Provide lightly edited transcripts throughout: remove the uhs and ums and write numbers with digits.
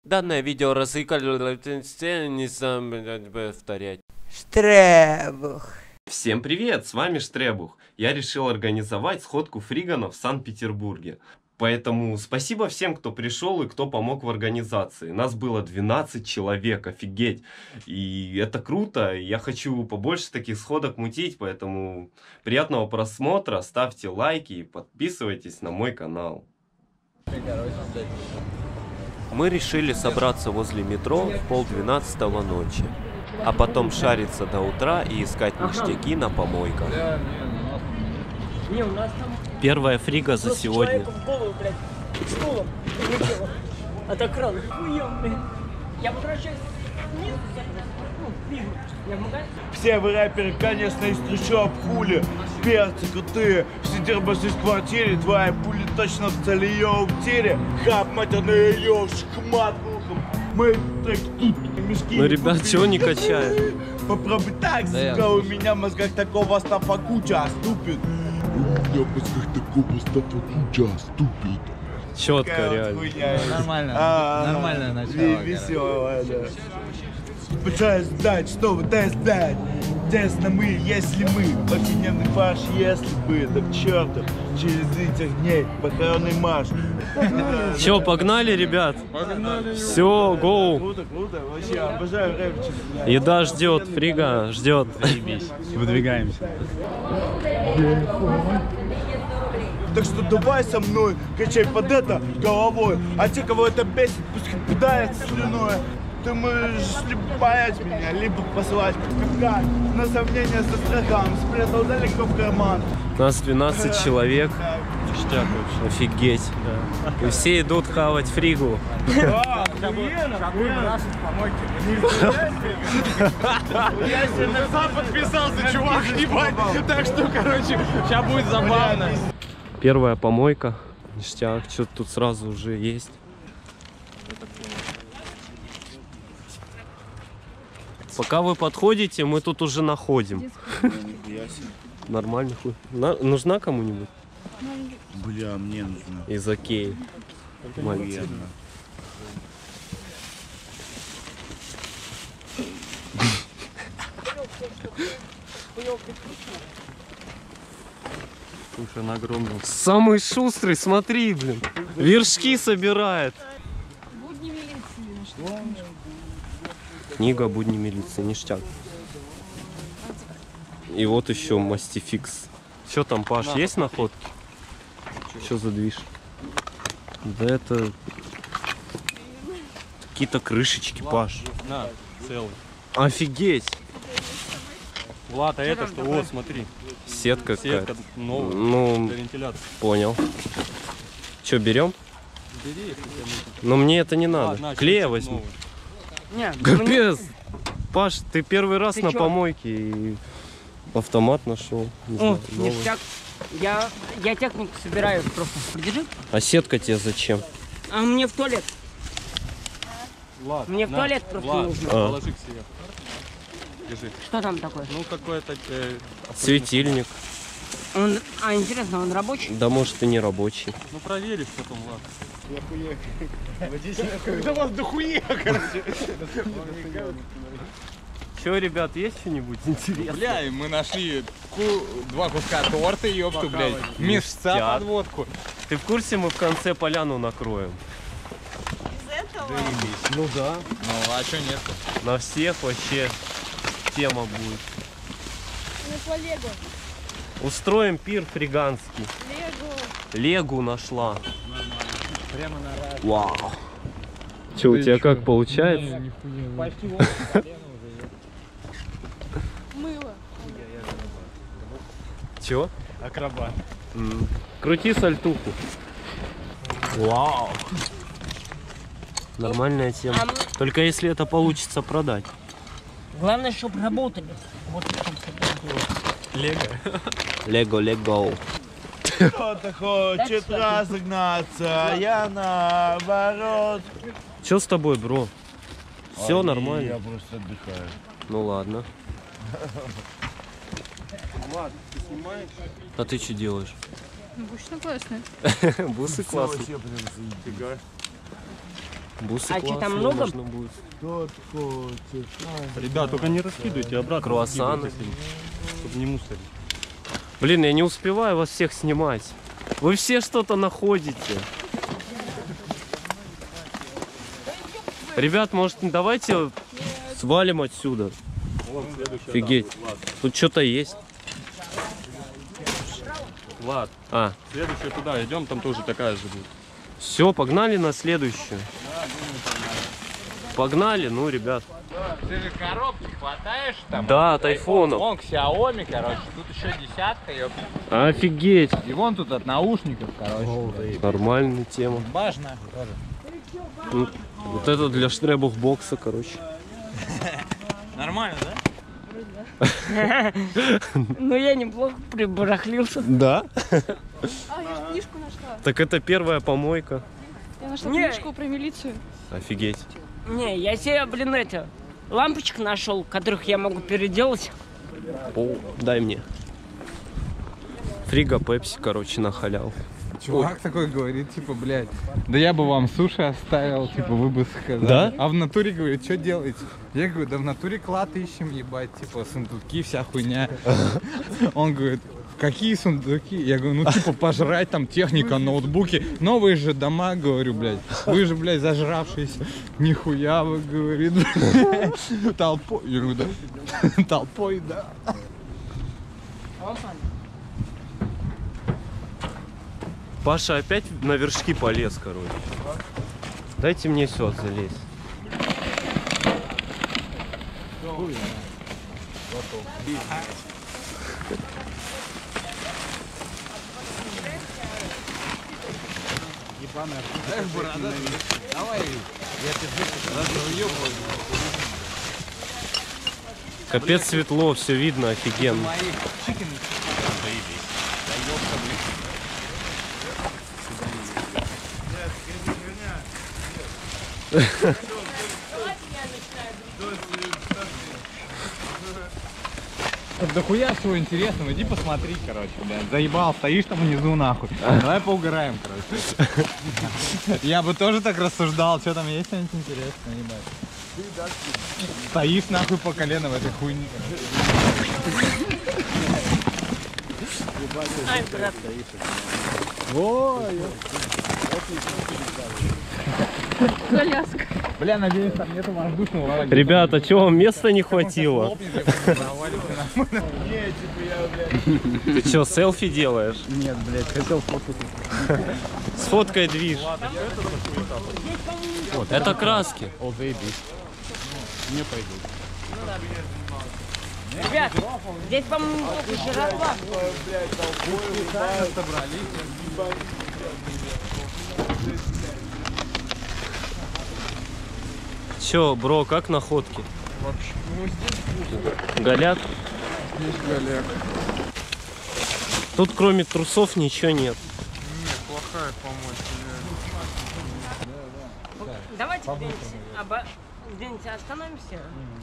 Данное видео не сам повторять. Штребух. Всем привет, с вами Штребух. Я решил организовать сходку фриганов в Санкт-Петербурге. Поэтому спасибо всем, кто пришел и кто помог в организации. Нас было 12 человек, офигеть. И это круто, я хочу побольше таких сходок мутить, поэтому приятного просмотра, ставьте лайки и подписывайтесь на мой канал. Мы решили собраться возле метро в 11:30 ночи, а потом шариться до утра и искать ништяки на помойках. Первая фрига за сегодня. От экрана. Я возвращаюсь вниз. Все вы рэперы, конечно, из трущоб хули. Перцы крутые, все дербаши в квартире. Твои пули точно в цели, ее в тире. Хап, матерный ее, шхмат ухом. Мы так тут мешки. Ну, ребят, чего не качает? Попробуй так, сука, у меня в мозгах такого стафа куча ступит. У меня в мозгах такого стафа куча ступит. Четко, реально. Нормально, нормальное начало. Веселое, да. Пытаюсь знать, что вы тест дать. Тесно мы, если мы, повседневный фарш, если бы, да к черту, через этих дней похоронный марш. Че, погнали, ребят? Погнали. Все, гоу. Круто, круто, вообще, обожаю рэпчик. Еда ждет, фрига ждет. Выдвигаемся. Так что давай со мной, качай под это головой. А те, кого это бесит, пусть кидается слюной. Ты можешь либо боять меня, либо посылать в капкан. На сомнение со страхом, спрятал далеко в карман. Нас 12 человек. Ништяк вообще. Офигеть. И все идут хавать фригу. А, охуенно, охуенно. Я На сам подписался, чувак, ебать. Так что, короче, сейчас будет забавно. Первая помойка. Ништяк. Что-то тут сразу уже есть. Пока вы подходите, мы тут уже находим. Нормально хуй. Нужна кому-нибудь? Бля, мне нужно. Из Окей. Маленький. Слушай, он огромный. Самый шустрый, смотри, блин. Вершки собирает. Будни милиции. Книга «Будни милиции», ништяк. И вот еще мастификс. Что там, Паш, есть находки? Что за движ? Да это какие-то крышечки, Паш. На, целый. Офигеть! Влад, а это что? Вот, смотри. Сетка Сетка какая-то. новая. Ну, Для вентиляции. понял. Что, берем? Бери, если тебе нужно. Но мне это не надо. Ладно, Клея чуть-чуть возьми. новый. Не, Капец! Паш, ты первый раз Ты на чё? помойке и автомат нашел. Не знаю, новый. ништяк. Я технику собираю просто. Придержи. А сетка тебе зачем? А мне в туалет. Влад, Мне в на, туалет просто Влад, нужно. положи к себе. Держи. Что там такое? Ну, какое-то... Светильник. Интересно, он рабочий? Да может и не рабочий. Ну, проверишь потом, Влад. Когда вас дохуя, короче. Че, ребят, есть что-нибудь интересное? Бля, и мы нашли два куска торта, ёпту, блядь. Мешца Ништяк. под водку. Ты в курсе, мы в конце поляну накроем? Ну да. Ну, а чё нет? На всех вообще тема будет. Устроим пир фриганский. Легу нашла. Прямо на... Вау. Че, у тебя как получается? Мыло. Че? Акробат. Крути сальтуху. Вау. Нормальная тема. Только если это получится продать. Главное, чтобы работали. Вот в том Лего. Лего. Кто-то хочет разогнаться, а я наоборот. Че с тобой, бро? Все нормально? Я просто отдыхаю. Ну ладно. А ты что делаешь? Бусы классные. Бусы классные. Бусы А что, классные, там много? можно будет. Ребят, только не раскидывайте обратно. Круассаны. Чтобы не мусорить. Блин, я не успеваю вас всех снимать. Вы все что-то находите. Ребят, может, давайте свалим отсюда. Офигеть. Тут что-то есть. Влад, следующая туда идем, там тоже такая же будет. Все, погнали на следующую. Погнали, ну, ребят. Ты же коробки хватаешь там? Да, от айфонов. Вон Xiaomi, короче, тут еще десятка, ёпта. Офигеть. И вон тут от наушников, короче. Нормальная тема. Важно тоже. Ну, вот это для штребух бокса, короче. Нормально, да? Ну я неплохо прибарахлился. Да? А, я же книжку нашла. Так это первая помойка. Я нашла Не. книжку про милицию. Офигеть. Не, я себе, блин, лампочек нашел, которых я могу переделать. О, дай мне. Фриго Пепси, короче, на халяву. Чувак такой говорит, типа, блядь, да я бы вам суши оставил, типа, вы бы сказали. Да? А в натуре, говорит, что делаете? Я говорю, да в натуре клад ищем, ебать, типа, сундуки, вся хуйня. Он говорит, какие сундуки? Я говорю, ну, типа, пожрать, там, техника, ноутбуки. Новые же дома, говорю, блядь. Вы же, блядь, зажравшиеся. Нихуя вы, говорит, блядь. Толпой. Я говорю, да. Толпой, да. Паша опять на вершки полез, короче. Дайте мне сюда залезть. Капец светло, все видно, офигенно. Да хуя всего интересного, иди посмотри, короче, блядь. Заебал, стоишь там внизу, нахуй. Давай поугараем, короче. Я бы тоже так рассуждал, что там есть что-нибудь интересное, ебать. Стоишь, нахуй, по колено в этой хуйне. Ай, брат. Коляска. Бля, надеюсь, там нету воздушного. Ребята, чего вам места не хватило? Ты что, селфи делаешь? Нет, блядь, хотел сфоткаться. Сфоткай движ. Это краски. О, заебись. Не пойду. Ребят, здесь, по-моему, только жирафа. Чё, бро, как находки? Голяк? Здесь голяк. Тут кроме трусов ничего нет. Плохая помощь. Давайте где-нибудь остановимся.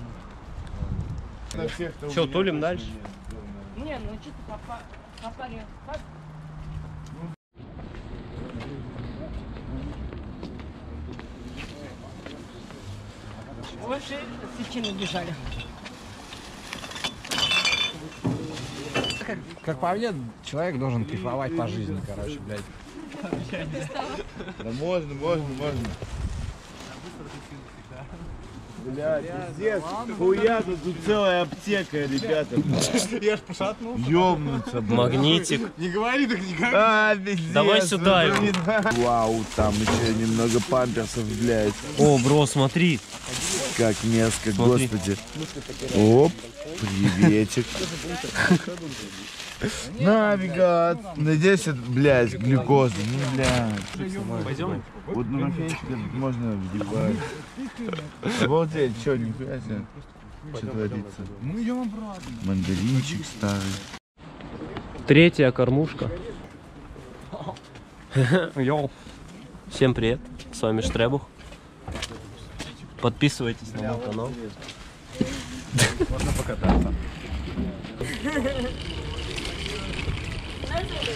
Чё, тулим дальше? Не, ну что-то попали. Больше причины бежали. Как по мне, человек должен кайфовать по жизни, короче, блядь. Да можно. Бля, пиздец, хуя тут целая аптека, ребята. Я ж пошатнулся. Ёбнуться, бля. Магнитик. Не говори так никогда. А, пиздец. Давай сюда его. Вау, там еще немного памперсов, блядь. О, бро, смотри. Как мерзко, Смотри. господи. Оп, приветик. Навигат. Надеюсь, это, блядь, глюкоза. Ну, блядь. Пойдем? Вот на кофейчик можно въебать. Обалдеть, чё, нихуя себе. Что творится? Мы идем обратно. Мандаринчик старый. Третья кормушка. Йоу. Всем привет, с вами Штребух. Подписывайтесь на мой канал. Можно покататься.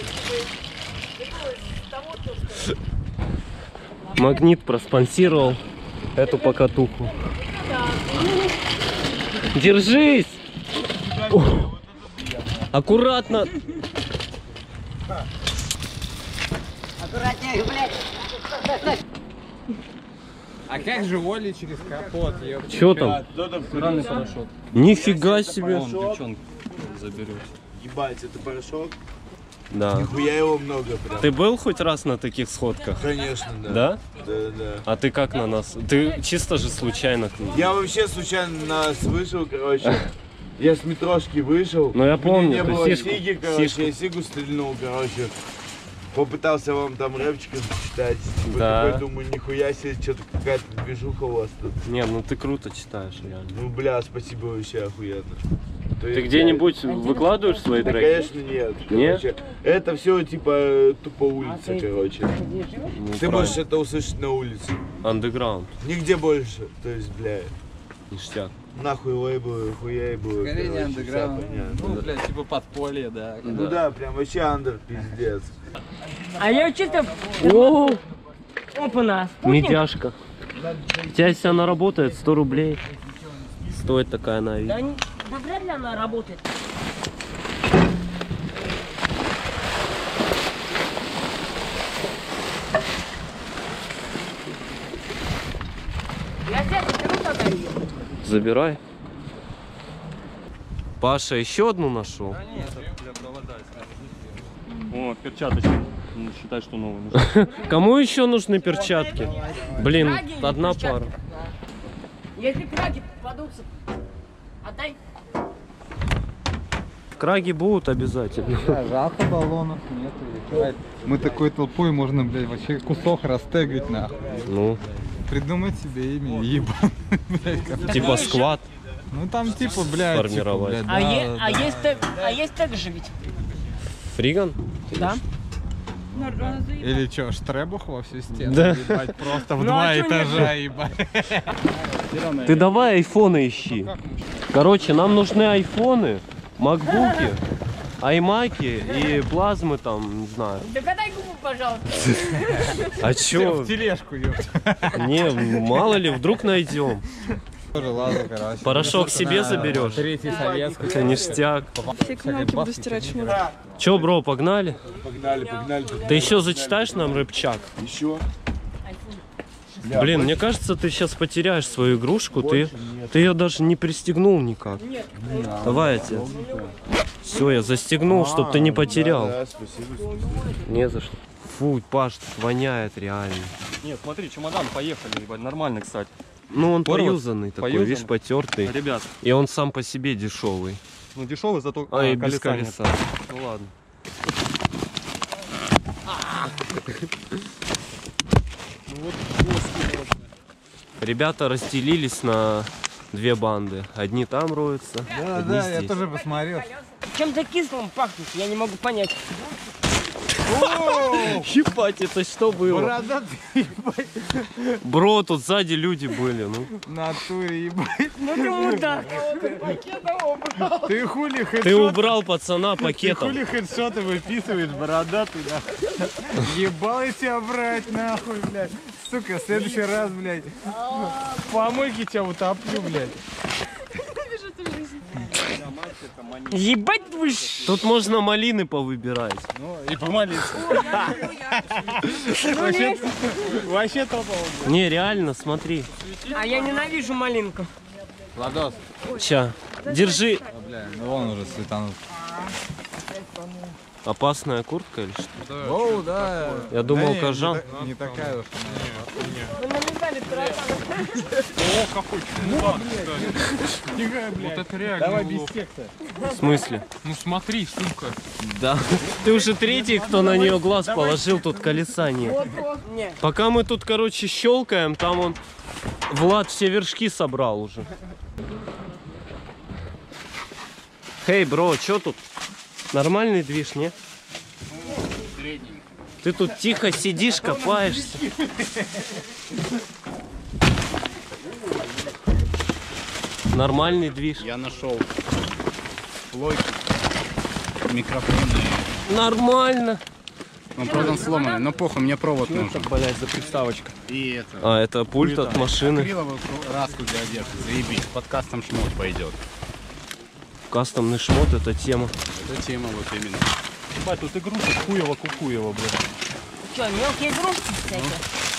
Магнит проспонсировал. эту покатуху. Держись! О, аккуратно! А как же Оля через капот? Чё там? Стиральный порошок. Нифига себе! Вон девчонку заберет. Ебать, это порошок? Да. Нихуя его много прям. Ты был хоть раз на таких сходках? Конечно, да. Да? Да. А ты как на нас? Ты чисто же случайно к ним? Я вообще случайно на нас вышел, короче. Я с метрошки вышел. Ну, я помню, У меня не ты было сишку- сиги, короче, сишку. я сигу стрельнул, короче. Попытался вам там рэпчика зачитать. Типа Да. такой, думаю, нихуя себе, что-то какая-то движуха у вас тут. Не, ну ты круто читаешь, реально. Ну, бля, спасибо вообще охуенно. То Ты есть, где-нибудь выкладываешь свои Да, треки? конечно, нет. Нет? Короче, это все типа тупо улица, короче. Ну, Ты можешь это услышать на улице. Андеграунд, Нигде больше. То есть, бля, ништяк. нахуй лейблы, хуейблы. Скорее не короче, андеграунд. вся понятно. Ну, блядь, типа подполье, да. Ну да, прям вообще андер, пиздец. А я чисто... О, Опа-на, спутник. медяшка. У тебя если она работает, 100 рублей. Стоит такая на вид. Да, да вряд ли она работает. Я тебя заберу тогда ее. Забирай. Паша еще одну нашел. О, перчаточки. Ну, считай, что новые нужны. Кому еще нужны перчатки? Блин, Краги или одна перчатки? пара. Если краги попадутся, отдай. Краги будут обязательно. Жалко баллонов нету. Мы такой толпой можно, блядь, вообще кусок растегать нахуй. Ну, Придумать себе имя, ебан. типа сквад. Ну там типа, блядь, Сформировать. типа, блядь, да, да. Есть так же ведь? Фриган? Да. Или чё, штребух во всю стену? Да. Ебать, просто в Ну, два а чё этажа, ебать. Ты давай айфоны ищи. Короче, нам нужны айфоны, макбуки, аймаки и плазмы там, не знаю. Да катай губу, пожалуйста. А чё? В тележку, ёпт. Не, мало ли, вдруг найдем. Тоже лазу, короче. Порошок себе заберешь. Третий советский. Это ништяк. Все кнопки буду стирать шнур. Чё, бро, погнали? Погнали. Ты еще зачитаешь нам рэпчак? Еще? Блин, мне кажется, ты сейчас потеряешь свою игрушку. Ты ее даже не пристегнул никак. Давай я тебе. Все, я застегнул, чтобы ты не потерял. Да, спасибо. Не за что. Фу, Паш, тут воняет реально. Нет, смотри, чемодан, поехали, ебать, нормально, кстати. Ну, он Порван? поюзанный такой, Поюзанный? видишь, потертый. Ребят, И он сам по себе дешевый. ну дешевый, зато И без колеса нет. колеса. Ну ладно. Ребята разделились на две банды. Одни там роются, Да, одни да, я здесь. тоже посмотрел. Чем-то кислым пахнет, я не могу понять. Ебать, это что было? Бородатый, ебать, Бро, тут сзади люди были, ну. в натуре, ебать. Ну ты мудак. Ты хули Ты убрал пацана Ты пакетом. хули хедшоты выписываешь, бородатый, да? Ебал я тебя брать, нахуй, блядь. Сука, в следующий раз, блядь, в помойке тебя утоплю, блядь. Ебать вы ж. Тут можно малины повыбирать. Ну, и помолиться. Вообще топово. Не, реально, смотри. А я ненавижу малинку. Владос. Ща, держи. Бля, ну вон уже светанул. Опасная куртка или что? Оу, да. Я думал, не, кожан. Не такая уж. Вы налетали Тихо, блядь. Вот это реально Давай без улов. текста. В смысле? Ну смотри, сука. Да. Ты уже третий, кто на нее глаз положил, тут колеса нет. Нет. Пока мы тут, короче, щелкаем, там он Влад все вершки собрал уже. Хей, бро, чё тут? Нормальный движ, не? Ты тут тихо сидишь, копаешься. Нормальный движ. Я нашел плойки, микрофоны. Нормально. Он продан сломанный, но похуй, мне провод нужен. Блять, за приставочка. И это. А, это пульт от машины. Акриловую краску для одежды, заебись. Под кастом шмот пойдет. Кастомный шмот, это тема. Это тема вот именно. Ебать, тут игрушек хуево-кукуево, блядь. Что, мелкие игрушки всякие?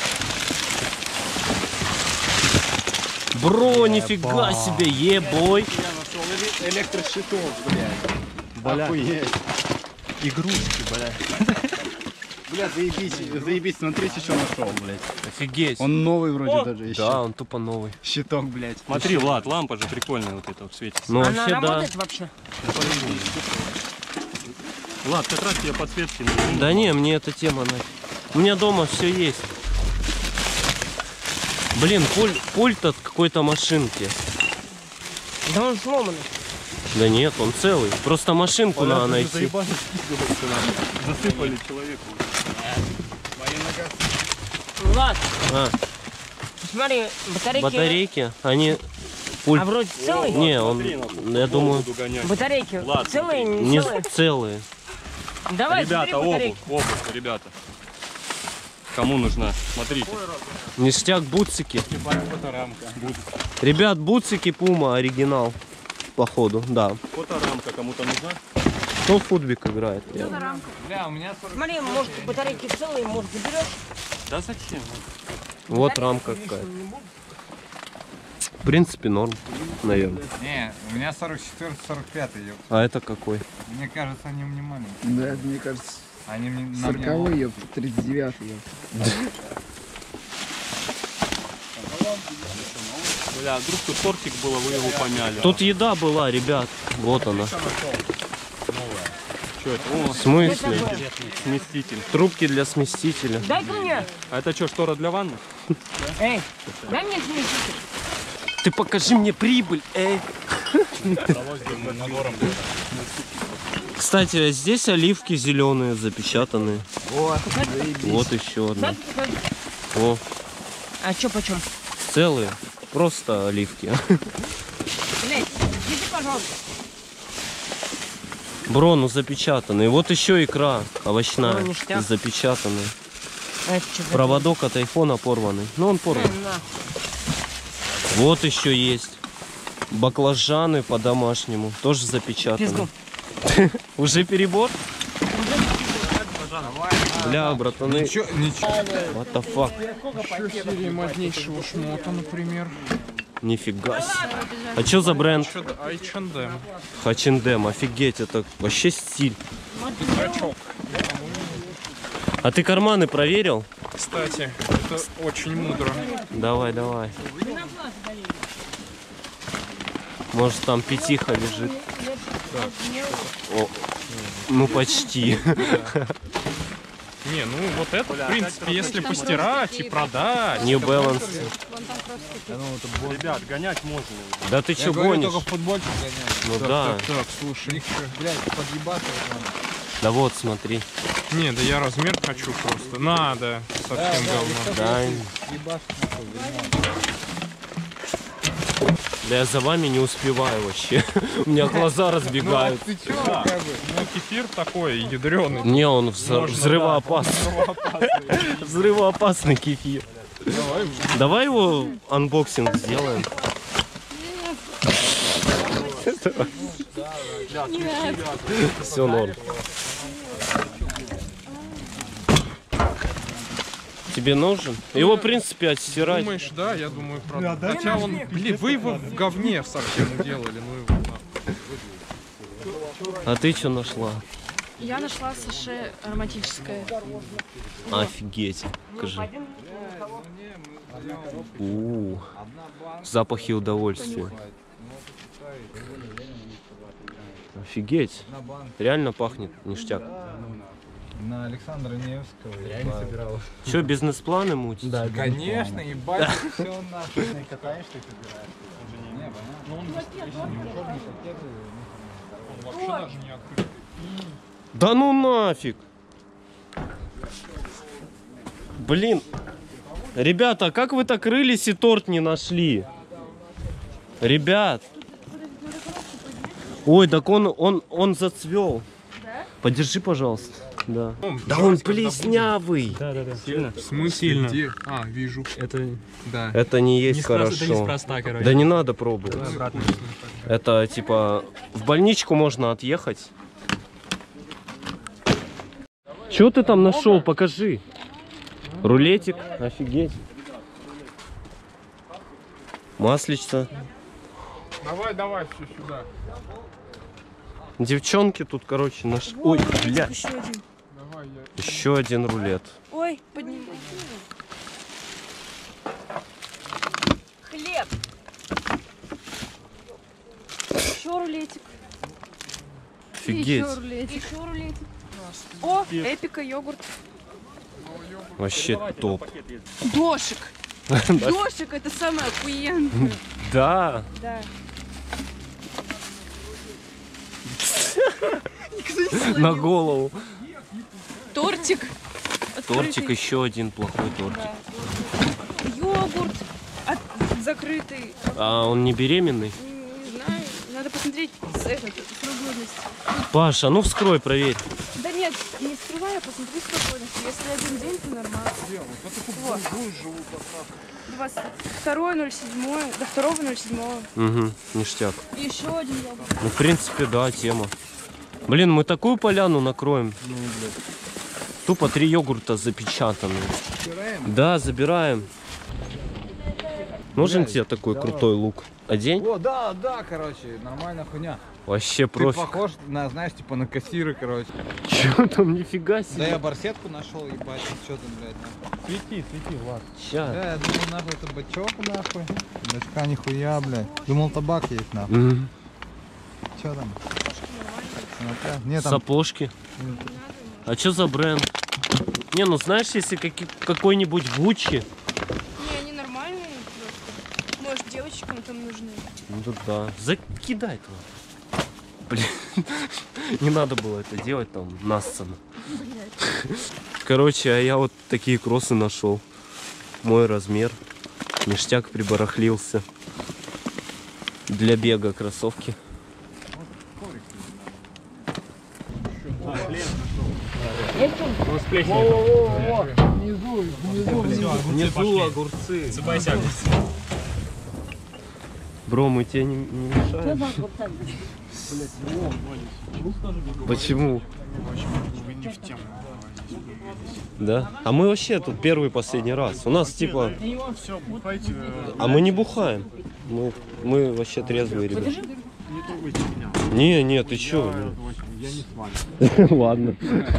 Бро, нифига себе, ебой. Я нашел электрощитов, блядь. Охуеть. Игрушки, блядь. Бля, заебись, смотрите, что нашел, блядь. Офигеть. Он новый вроде даже еще. Да, он тупо новый. Щиток, блядь. Смотри, Влад, лампа же прикольная вот эта вот светится. Ну, Она вообще, да. работает вообще? Влад, как раз тебе подсветки нужны. Да не, мне эта тема нафиг. У меня дома все есть. Блин, пульт от какой-то машинки. Да он сломанный. Да нет, он целый. Просто машинку надо найти. Засыпали человеку. Влад, А, смотри, батарейки... батарейки, они... Пульт... А вроде целый? Не, он, я думаю, Буду гонять. Батарейки Влад, целые, не не целые? целые. Давай, Ребята, забери батарейки. обувь, ребята. Кому нужна? Смотрите. Ништяк, бутсики. Ребят, бутсики Пума, оригинал. Походу, да. Фоторамка кому-то нужна? Кто в футбик играет? Бля, у меня Смотри, может батарейки целые, может заберешь? Да зачем? Вот рамка какая-то. В принципе, норм, наверное. Не, у меня 44-45 ёп. А это какой? Мне кажется, они мне маленькие. Да, мне кажется, Они мне на мне 40-й, ёп, 39-й, ёп. Бля, вдруг тут тортик было, вы его помяли. Тут еда была, ребят. Вот она. Что это? О, В смысле? сместитель. Трубки для сместителя. Дай-ка мне. А это что, штора для ванны? Эй, дай мне смеситель. Ты покажи мне прибыль, эй. Кстати, здесь оливки зеленые запечатанные. Вот еще одна. О, А что почем? целые. Просто оливки. Блять, иди, пожалуйста. Бро, ну запечатанные. Вот еще икра овощная. Ну, ништяк. Запечатанная. А это что? Проводок от айфона порванный. Ну он порван. Вот еще есть. Баклажаны по-домашнему. Тоже запечатаны. Уже перебор? Бля, братаны. Ничего. What the fuck? Еще серии моднейшего шмота, например. Нифига себе. А что за бренд? H&M. H&M. Офигеть, это вообще стиль. А ты карманы проверил? Кстати, это очень мудро. Давай, давай. Может там пятиха лежит. О, ну почти. Не, ну вот это, в принципе, если постирать и продать. New Balance. Ребят, гонять можно. Да ты что гонишь? Только в футбольчик гоняю. Ну да. Так, слушай. Блядь, подъебаться надо. Да вот, смотри. Не, да я размер хочу просто. Надо. Совсем говно. Да. Да я за вами не успеваю вообще. У меня глаза разбегают. Ты чё, как бы? Ну, кефир такой ядреный. Не, он взрывоопасный. Взрывоопасный кефир. Давай его анбоксинг сделаем. Все норм. Тебе нужен? Его, в принципе, отстирать. Думаешь, да? Я думаю, правда. Хотя он, блин, вы его в говне совсем уделали. Ну его нахуй. А ты что нашла? Я нашла саше ароматическое. Офигеть. Покажи. Запахи удовольствия. Офигеть. Реально пахнет ништяк. На Александра Невского. Я не собирал. Что, бизнес-планы мутить? Да, конечно, ебать, все нахуй. Катаешься и собираешь. Он вообще даже не открыт. Да ну нафиг. Блин. Ребята, а как вы так рылись и торт не нашли? Ребят. Ой, так он зацвел. Подержи, пожалуйста. Да. Да он плеснявый. Да. Сильно? В смысле? Сильно. Где? А, вижу. Это Да. Это не есть хорошо. это неспроста, короче. Да не надо пробовать. Обратно. Это типа в больничку можно отъехать. Что ты там нашел? Покажи. Рулетик. Офигеть. Маслица. Давай, все сюда. Девчонки тут, короче, наш... Ой, бля. Еще один. Давай, я... Еще один рулет. Ой, поднимай. Хлеб. Еще рулетик. Офигеть. Еще рулетик. О, эпика йогурт. Вообще топ. Дошик. Дошик это самое охуенное. Да. Да. На голову. Тортик. Тортик, еще один плохой тортик. Йогурт закрытый. А он не беременный? Не знаю. Надо посмотреть срок годности. Паша, ну вскрой, проверь. Да нет, не скрывай, а посмотри срок годности. Если один день, то нормально. Вот. 22.07 до 2.07. Угу, ништяк. И еще один йогурт. Ну, в принципе, да, тема. Блин, мы такую поляну накроем. Тупо 3 йогурта запечатанные. Да, забираем. Нужен тебе такой крутой лук? Одень? О, да, короче, нормальная хуйня. Вообще Ты профиг. похож на, знаешь, типа на кассира, короче. Чё там, нифига себе. Да я барсетку нашел, ебать, что там, блядь, нахуй. Свети, Влад. Ща. Да, я думал, нахуй, это бачок, нахуй. Бачка нихуя, блядь. Думал, табак есть, нахуй. Мгм. Что там? Нет, там... Сапожки. А чё за бренд? Не, ну знаешь, если какой-нибудь Гуччи. Не, они нормальные просто. Может, девочкам там нужны. Ну тут да. Закидай туда. Блин, не надо было это делать там на сцену. Короче, а я вот такие кроссы нашел. Мой размер. Ништяк прибарахлился. Для бега кроссовки. Внизу огурцы. Цепайся, огурцы. Бро, мы тебе не мешаем? Почему? Да? А мы вообще тут первый и последний раз. У нас типа... А мы не бухаем. Мы вообще трезвые ребята. Не, ты чё? Я не с вами. Ладно.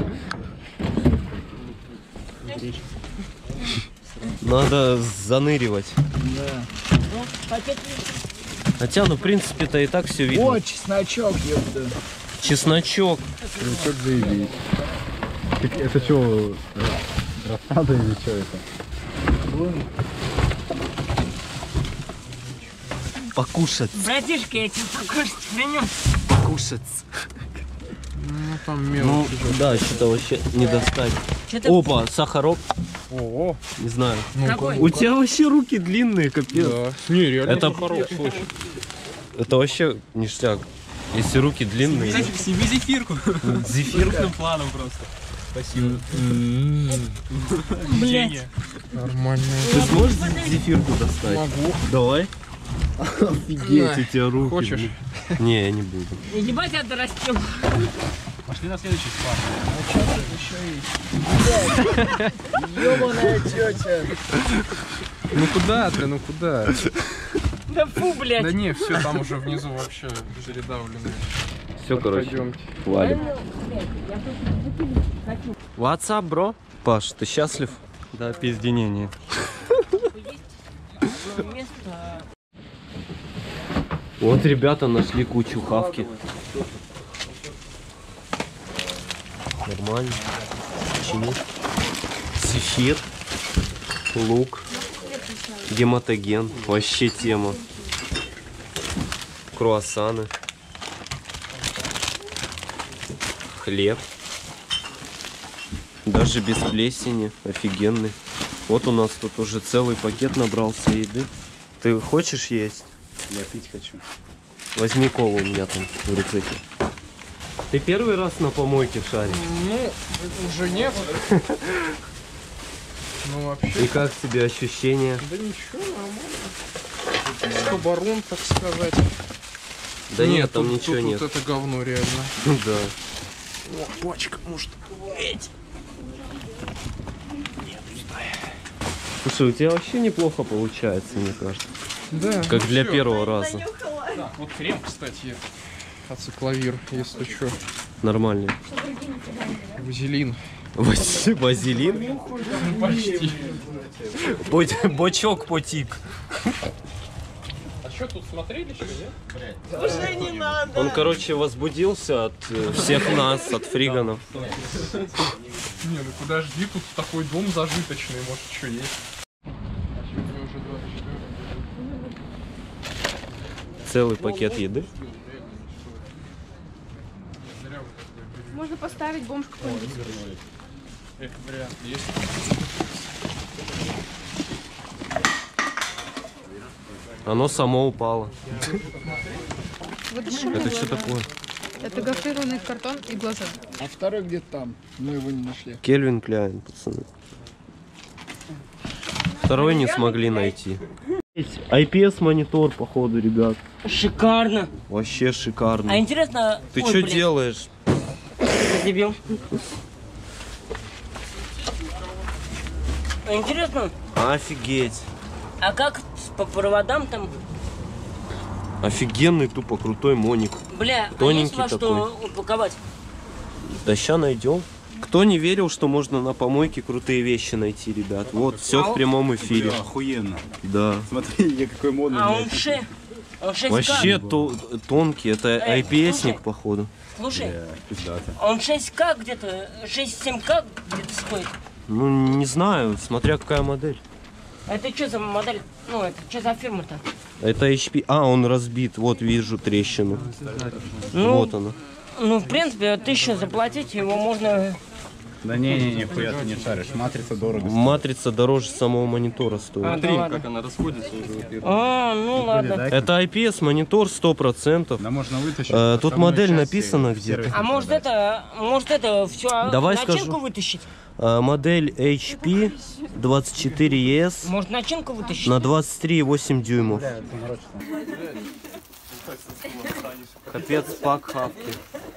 Надо заныривать. Да. Хотя, ну, в принципе-то и так все видно. О, чесночок, ёпта. Чесночок. Чесночок заебись. Это что, рассада или что это? Покушать. Братишка, я тебе покушать принес. Покушать. Ну там Ну, да, что-то вообще не достать. Опа, сахарок. Ого. Не знаю. Какой? У тебя вообще руки длинные, капец. Да. Не, реально Это- сахарок, слушай. Это вообще ништяк. Если руки длинные. Себе зефирку. Зефир. Крупным планом просто. Спасибо. Блять. Нормально. Ты сможешь зефирку достать? Могу. Давай. Офигеть, у тебя руки. Хочешь? блин. Не, я не буду. Ебать, я дорастил. Пошли на следующий спад. Ёбаная тетя. Ну куда ты, ну куда? Да фу, блядь. Да не, все там уже внизу вообще передавленные. Все, короче, Пойдемте. валим. What's up, bro? Паш, ты счастлив? Да, пизденение. Вот ребята нашли кучу хавки. Нормально. Почему? Зефир, лук, гематоген. Вообще тема. Круассаны. Хлеб. Даже без плесени. Офигенный. Вот у нас тут уже целый пакет набрался еды. Ты хочешь есть? Я пить хочу. Возьми колу у меня там в рюкзаке. Ты первый раз на помойке шаришь? Ну, уже нет. Ну, вообще... И как тебе ощущения? Да ничего, нормально. Скобарон, так сказать. Да нет, там тут, ничего тут нет. Вот это говно реально. Да. О, пачка, может. Слушай, у тебя вообще неплохо получается, мне кажется. Да. Как для первого раза. Так, вот крем, кстати. Ацикловир, если что. Нормальный. Вазелин. Вазелин? Почти. Бочок потик. А что тут смотрели, что нет? Уже не надо. Он, короче, возбудился от всех нас, от фриганов. Не, ну подожди, тут такой дом зажиточный, может, что есть. Целый пакет еды. Можно поставить бомж какой-нибудь. Это вариант есть. Оно само упало. Вот Это что такое? Это гофрированный картон и глаза. А второй где-то там. Мы его не нашли. Кельвин Кляйн, пацаны. Второй не смогли найти. IPS монитор, походу, ребят. Шикарно. Вообще А шикарно. интересно... Ты Ой, что блин, делаешь? дебил. Интересно, Офигеть. а как по проводам там, Офигенный, тупо крутой моник. бля, а есть Тоненький во что такой. упаковать? Да ща найдем. Кто не верил, что можно на помойке крутые вещи найти, ребят? Вот, все в прямом эфире. Охуенно. Да. Смотри, я какой модный. А он ше... Он 6К. Вообще тонкий, это IPS-ник, походу. Слушай, он 6К где-то, 6-7К где-то стоит. Ну, не знаю, смотря какая модель. А это что за модель? Ну, это что за фирма-то? Это HP. А, он разбит. Вот вижу трещину. Ну, Вот она. Ну, в принципе, 1000 заплатить, его можно... Да не, нихуя ты не шаришь. Матрица дорого. Матрица дороже самого монитора стоит. А, да ладно. Как она расходится уже. А, ну ладно. Это IPS монитор 100%. Да можно вытащить. Тут модель написана где-то. А может это все Давай начинку скажу. вытащить? Модель HP 24ES Может начинку вытащить? на 23,8 дюймов. Капец, пак хавки.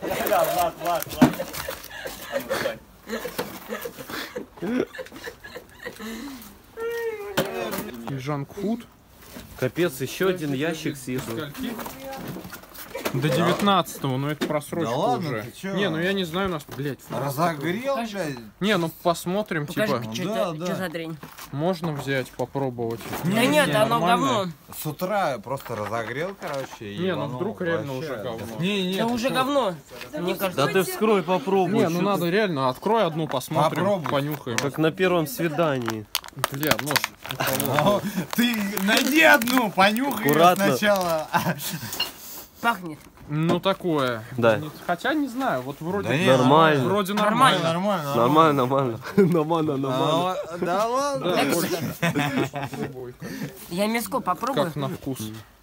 Джанк-фуд. Капец, еще один ящик съеду. Скольки? До 19-го, но это просрочка Да ладно, уже. ты чё? Не, ну я не знаю, у нас, блядь. Разогрел, блядь. Не, ну посмотрим, Покажи, типа, что да, это да. что за дрянь. можно взять, попробовать. Да нет, оно нормально. говно. С утра просто разогрел, короче. и Не, ну ебанул вдруг реально вообще. уже говно. Не, Да уже говно. Мне кажется. Да ты вскрой, попробуй. Не, ну надо реально, открой одну, посмотрим, Попробуй. понюхаем. Как на первом свидании. Бля, нож. Ты найди одну, понюхай её Аккуратно. сначала. Пахнет. Ну такое. Да. Хотя не знаю, вот вроде Да не, Нормально. вроде Нормально. нормально. Нормально. Нормально. Нормально. Да ладно. Да, очень. Я мяско попробую. Как на вкус.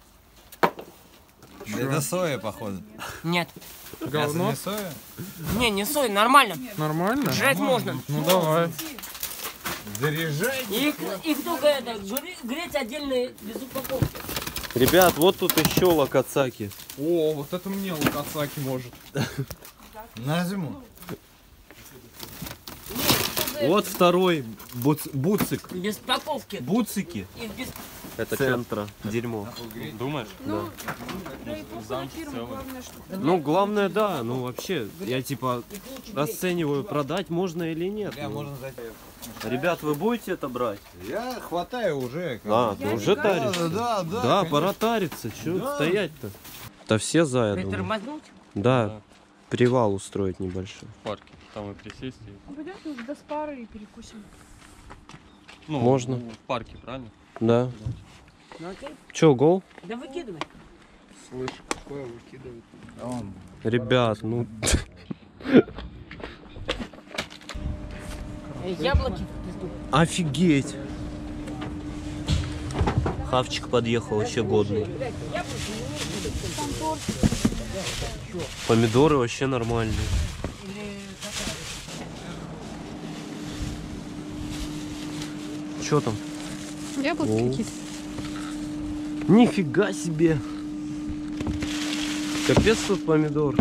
Это соя, походу. Нет. Говно? Не соя? Не, не сой, нормально. Нормально? Жрать можно. Ну давай. Заряжай. Их только это, греть отдельно без упаковки. Ребят, вот тут еще локацаки. О, вот это мне лукацаки может. На зиму. Вот второй буцик. Без упаковки. Буцики. Их без... Это центра. Дерьмо. Думаешь? Ну, производственная фирма, главное, что... Ну, главное, да. Ну, вообще, я типа расцениваю, продать можно или нет. Я Ну, можно зайти. Ребят, вы будете это брать? Я хватаю уже. А, ты уже таришься? Да, Да, пора тариться. Чего стоять-то? Да все за, я думаю. Притормознуть? Да, привал устроить небольшой. В парке. Там и присесть. И... Пойдем тут до спары и перекусим. Ну, Можно. В парке, правильно? Да. Ну окей. Че, гол? Да выкидывай. Слышь, какое выкидывает. Ребят, ну... Яблоки. Офигеть! Хавчик подъехал, вообще годный. Помидоры вообще нормальные. Что там? Яблоки О. какие-то. Нифига себе! Капец тут помидор.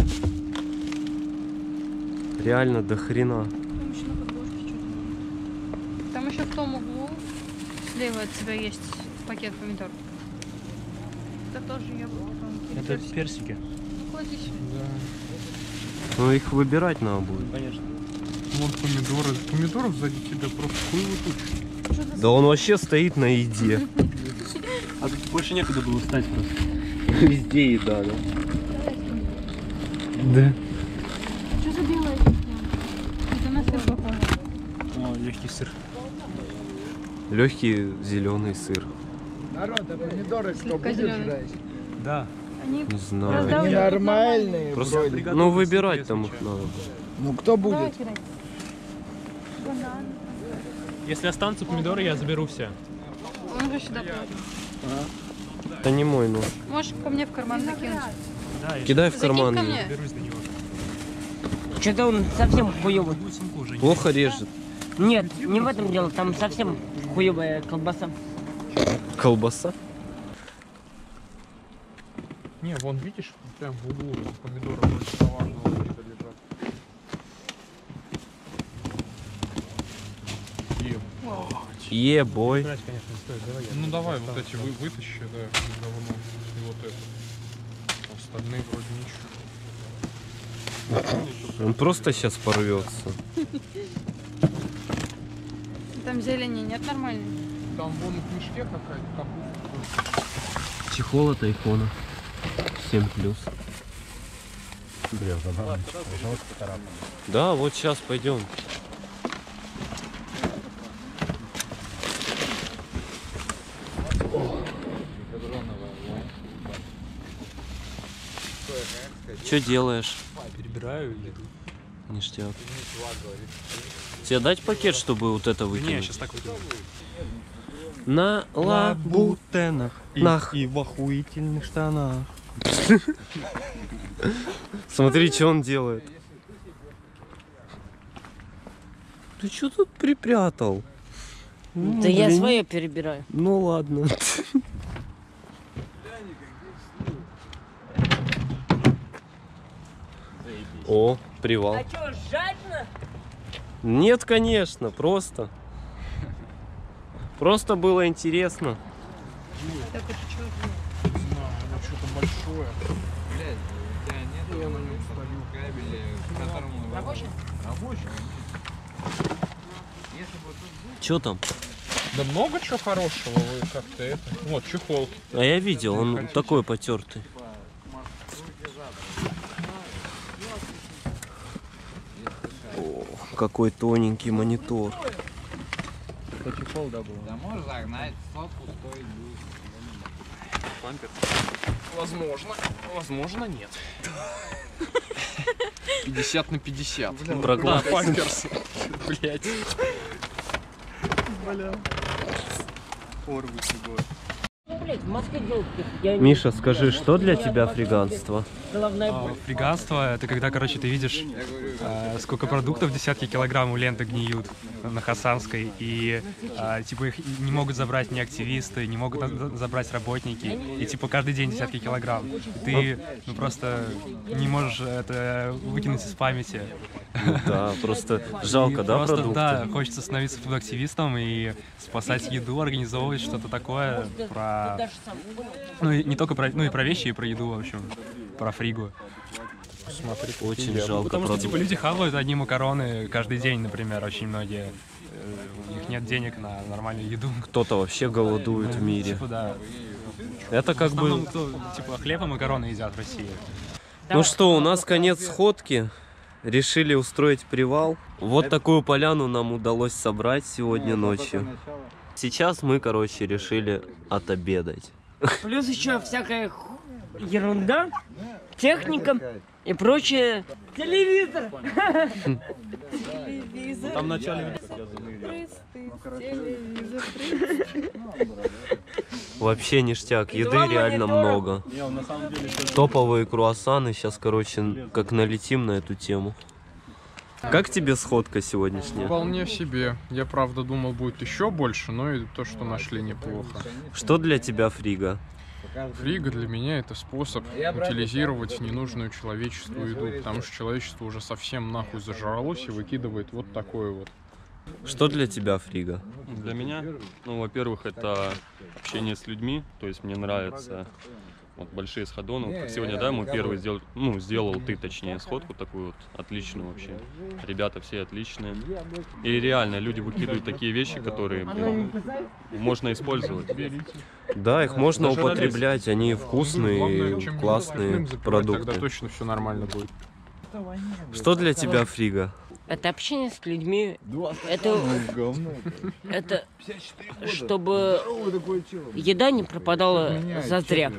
Реально до хрена. Там еще на подложке что-то. Там еще в том углу слева от тебя есть пакет помидор. Это тоже яблоко. Это персики. Ну, клади сюда. Ну их выбирать надо будет. Конечно. Вон помидоры. Помидоров сзади тебя просто хуй туча. Да он вообще стоит на еде. А тут больше некуда было встать просто. Везде еда, да? Да. Что за белое? Это на сыр похоже. О, легкий сыр. Легкий зеленый сыр. Народ, а помидоры кто Слегка будет зелёный. жрать? Да. Они Не знаю. Они раздавлены. нормальные Просто, вроде. ну выбирать там их надо. Ну кто будет? Банан. Если останутся помидоры, я заберу все. Он уже сюда кладет. Это не мой нож. Можешь ко мне в карман закинуть? Да, я Кидай в Закинь карман. ко её. мне. берусь до него. Что-то он совсем хуёвый. Будет сумку уже. Плохо режет. Нет, не в этом дело, там совсем хуёвая колбаса. Колбаса. Не, вон видишь, прям в углу помидоры вроде товарного вида лежат. Е-бой. Брать, конечно, не стоит. Давай я. Ну давай, вот эти вытащи, да, говно. И вот это. Остальные вроде ничего. Он просто сейчас порвется. Там зелени нет нормальной. Там вон в мешке какая-то капуста. Чехол от айфона. 7+. Да, вот сейчас пойдем. Что делаешь? Перебираю еду. Ништяк. Тебе дать пакет, чтобы вот это Не, я выкинуть? сейчас так вот. На лабутенах. Нах. И в охуительных штанах. Смотри, что он делает. Ты что тут припрятал? Да я свое перебираю. Ну ладно. О, привал. А что, жадно? Нет, конечно, просто. Просто было интересно. Так это что? Не знаю, оно что-то большое. Блядь, у тебя нет, я на нем стою кабели, которому... Рабочий? Рабочий. Что там? Да много чего хорошего, вы как-то это... Вот, чехол. А я видел, он такой потертый. О, какой тоненький монитор. Это чехол, да, был. Да можешь загнать, сотку стоит будет. Возможно, возможно нет. 50 на 50. Проглад. Памперс. Блять. Ну, блядь, в Москве делают. Я не Миша, скажи, что для тебя фриганство? головная боль. Фриганство — это когда, короче, ты видишь, сколько продуктов, десятки килограмм у ленты гниют на Хасанской, и типа их не могут забрать ни активисты, не могут забрать работники, и типа каждый день десятки килограмм. И ты ну, просто не можешь это выкинуть из памяти. Да, просто жалко, И да, просто, продукты? да, хочется становиться фуд-активистом и спасать еду, организовывать что-то такое про... Ну, и не только про... Ну, и про вещи, и про еду, в общем. Про фригу. Смотри, Очень жалко Потому что, типа, продукты. люди хавают одни макароны каждый день, например, очень многие. У них нет денег на нормальную еду. Кто-то вообще голодует в мире. Типа, да. Это В как основном, бы... кто, типа, хлеб и макароны едят в России. Ну что, у нас конец сходки. Решили устроить привал. Вот такую поляну нам удалось собрать сегодня ночью. Сейчас мы, короче, решили отобедать. Плюс еще всякая ерунда, техника и прочее. Телевизор! Телевизор. Там в начале... Телевизор. Вообще ништяк, еды реально много. Топовые круассаны, сейчас, короче, как налетим на эту тему. Как тебе сходка сегодняшняя? Вполне себе. Я, правда, думал, будет еще больше, но и то, что нашли, неплохо. Что для тебя фрига? Фрига для меня это способ утилизировать ненужную человечеству еду, потому что человечество уже совсем нахуй зажралось и выкидывает вот такое вот. Что для тебя фрига? Для меня, ну, во-первых, это общение с людьми, то есть мне нравятся вот большие сходы. Ну, как сегодня, да, мы первый сделал ты, точнее, сходку такую вот отличную вообще. Ребята все отличные. И реально, люди выкидывают такие вещи, которые, блин, можно использовать. Да, их можно употреблять, они вкусные, классные Тогда продукты. точно все нормально будет. Что для тебя фрига? Это общение с людьми. Это чтобы еда не пропадала зазря.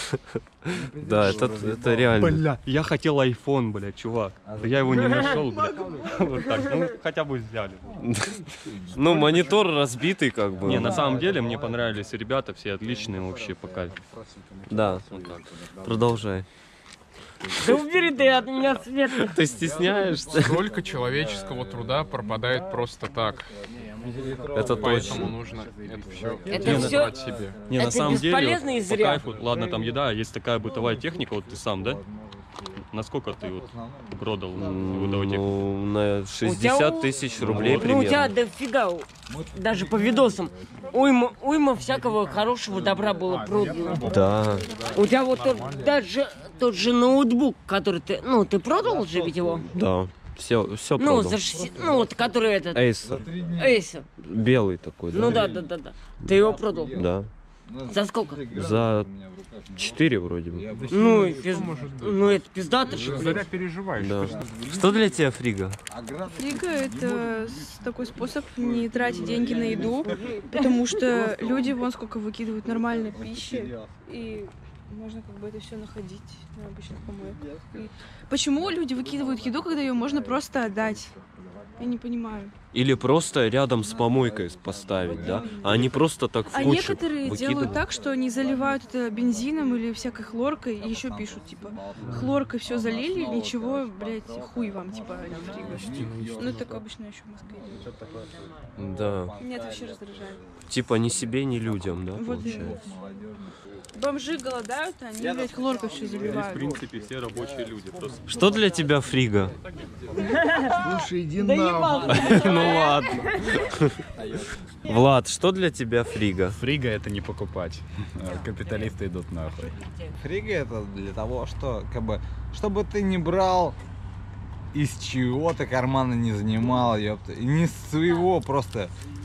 Да, это реально. Бля, я хотел iPhone, бля, чувак. Да я его не нашел, бля. Вот так, ну, хотя бы взяли. Ну, монитор разбитый, как бы. Не, на самом деле, мне понравились ребята, все отличные вообще по кайфу. Да, продолжай. Да убери ты от меня свет. Ты стесняешься? Сколько человеческого труда пропадает просто так. Это Поэтому точно. нужно это все Это всё- себе. Не, на Это самом деле, бесполезно и вот, по зря. кайфу, ладно, там еда, есть такая бытовая техника, вот ты сам, да? Насколько ты вот продал бытовой техники? Ну, на 60 тысяч рублей Ну, у тебя примерно. дофига, даже по видосам, уйма всякого хорошего добра было продано. Да. У тебя вот даже тот же ноутбук, который ты, ну, ты продал же ведь его? Да. Все Ну, продал. за 60, ну, вот, который этот, Acer. Acer. Белый такой, да? Ну, да. Ты его продал? Да. За сколько? За 4 вроде бы. Ну, ну это пиздато же. Зря переживаешь. Да. Что для тебя фрига? Фрига — это такой способ не тратить деньги на еду, потому что люди вон сколько выкидывают нормальной пищи, и можно как бы это все находить на обычных помойках. И почему люди выкидывают еду, когда ее можно просто отдать? Я не понимаю. Или просто рядом с помойкой поставить, да? А не просто так в А кучу некоторые делают выкидывать. так, что они заливают это бензином или всякой хлоркой, и еще пишут, типа, хлоркой все залили, ничего, блядь, хуй вам, типа, а не фрига. Ну, так обычно еще в Москве делают. Да. Меня это вообще раздражает. Типа ни себе, ни людям, да, Вот получается? Бомжи голодают, а они, блядь, хлоркой все Здесь, заливают. в принципе, все рабочие люди. Просто... Что для тебя фрига? Слушай, иди нахуй. Ну ладно. Влад, что для тебя фрига? Фрига это не покупать. Капиталисты идут нахуй. Фрига это для того, что, как бы, чтобы ты не брал из чего-то кармана не занимал, ёпта. И не с своего просто.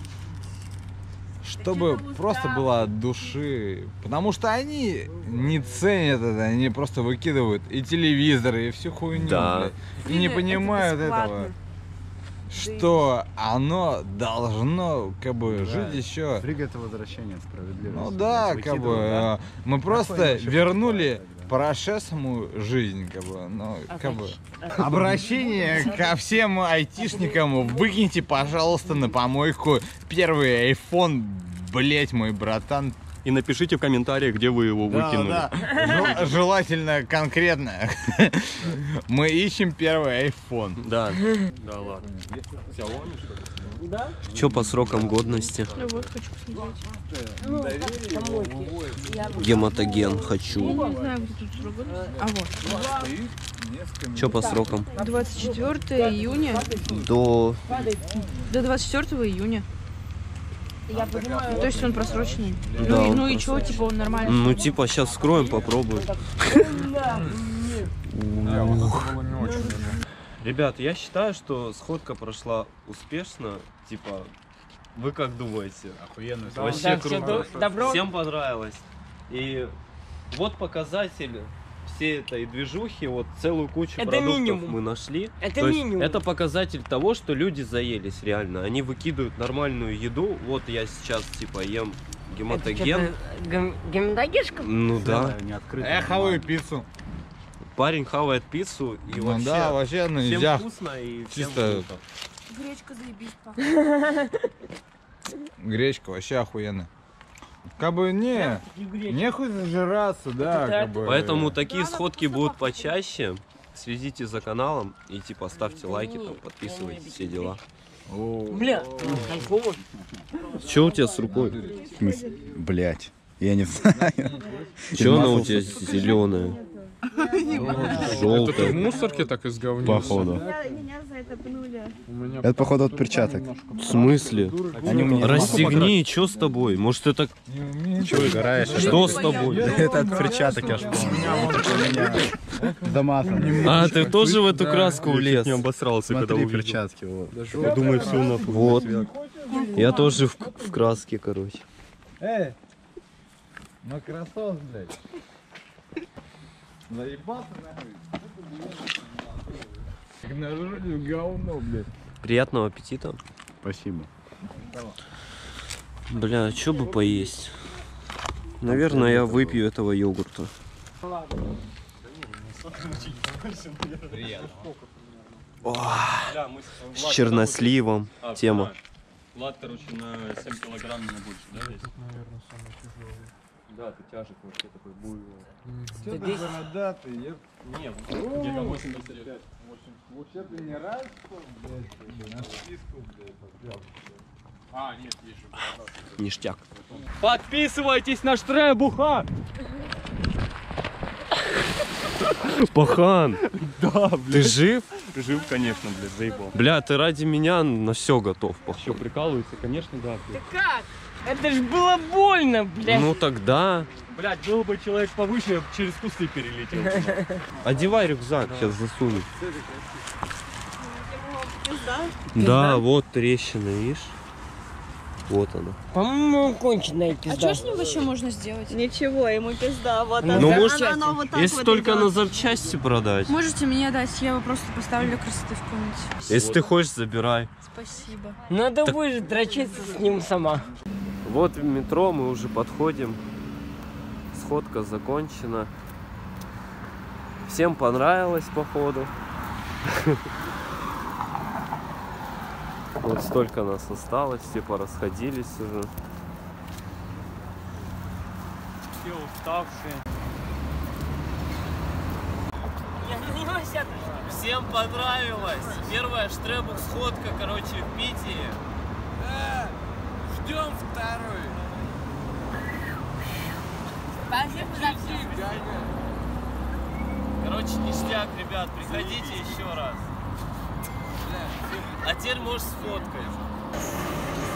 Чтобы просто было от души. Потому что они не ценят это, они просто выкидывают и телевизоры, и всю хуйню, Да. блядь. И не понимают этого. Что оно должно, как бы, жить еще. Фрига это возвращение от справедливости. Ну да, как бы, мы просто вернули прошедшему жизнь, как бы, ну, как бы. Обращение ко всем айтишникам: выкиньте, пожалуйста, на помойку первый iPhone, блять, мой братан. И напишите в комментариях, где вы его выкинули. Да. Желательно конкретно. Мы ищем первый iPhone. Да. Да ладно. Xiaomi, что ли? Да? Что по срокам годности? Ну вот, хочу посмотреть. Ну, как помойки. Гематоген хочу. Не знаю, где тут срок годности. А вот. Что по срокам? 24 июня До... до 24 июня. Я понимаю. То есть он просроченный. Да, он Ну и чё, типа он нормальный. Ну типа сейчас вскроем, попробуем. Ребят, я считаю, что сходка прошла успешно. Типа, вы как думаете? Охуенно. Вообще Да, всё круто. добро. Всем понравилось. И вот показатель всей этой движухи, вот целую кучу Это продуктов минимум. мы нашли. Это То есть минимум. это показатель того, что люди заелись реально. Они выкидывают нормальную еду. Вот я сейчас типа ем гематоген. Гематогешка? Ну да. Не открыто. Я хаваю пиццу. Парень хавает пиццу и Ну вообще, да, вообще, ну всем нельзя. вкусно и всем Чисто- круто. Гречка заебись пахнет. Гречка вообще охуенно. Как бы нехуй зажираться, да, как бы. Поэтому такие сходки будут почаще. Следите за каналом и типа ставьте лайки, там, подписывайтесь, все дела. Бля, кайфово. Что у тебя с рукой? В смысле? Блять, я не знаю. Что она у тебя зеленая? Это ты в мусорке так изговнился? Походу. Меня за это пнули. Это походу от перчаток. В смысле? Расстегни, что с тобой? Может это... Чего угораешь? Что с тобой? Это от перчаток, я ж помню. Замазан. А, ты тоже в эту краску влез? Не обосрался, когда Смотри, увидел. перчатки, вот. Я думаю, все нахуй. Вот. Я тоже в краске, короче. Макросос, блядь. Заебался нахуй. Нажрали говно, блядь. Приятного аппетита. Спасибо. Бля, что бы поесть? Наверное, я выпью этого йогурта. О, с черносливом. Тема. Влад, короче, на 7 килограмм не больше, да, весит? Наверное, самый тяжелый. Да, ты тяжек вообще такой буйный. Что ты бородатый, еп? Нет, где-то 85. Вообще ты не раз, блядь, на списку, блядь, А, нет, есть же бородатый. Ништяк. Подписывайтесь на Штребуха. Пахан, Да, ты жив? Жив, конечно, блядь, заебал. Бля, ты ради меня на все готов, Что, походу. прикалывается? Конечно, да. Ты как? Это ж было больно, блядь. Ну тогда Блядь, был бы человек повыше, через кусты перелетел. одевай рюкзак, сейчас засуну. Да, вот трещина, видишь? Вот она. По-моему, конченая А пизда. что с ним вообще можно сделать? Ничего, ему пизда. Вот Ну, может, если только на запчасти продать. Можете мне дать, я его просто поставлю для красоты в комнате. Если ты хочешь, забирай. Спасибо. Надо будет дрочиться с ним сама. Вот в метро мы уже подходим. Сходка закончена. Всем понравилось, походу. Вот столько нас осталось, все порасходились уже. Все уставшие. Я на него сяду. Всем понравилось. Первая Штребух сходка, короче, в Питере. Ждем второй. Спасибо за все. Короче, ништяк, ребят, приходите еще раз. А теперь можешь сфоткать.